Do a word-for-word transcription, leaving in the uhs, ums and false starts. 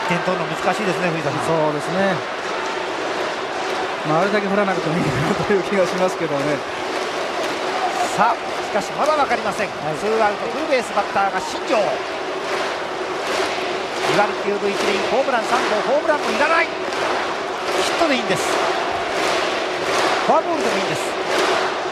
点取るの難しいですね、藤田さん。 そうですね、まあ、あれだけ振らなくてもいいなという気がしますけどね。 さあしかしまだ分かりません、はい、ツーアウトフルベース、バッターが新庄。に割きゅうぶいちりん、ホームランさんごう、ホームランもいらない、ヒットでいいんです、フォアボールでもいいんです。